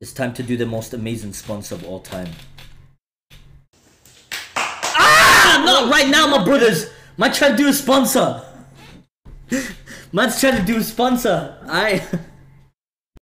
It's time to do the most amazing sponsor of all time. Ah! Not right now, my brothers! Man trying to do a sponsor! Man's trying to do a sponsor!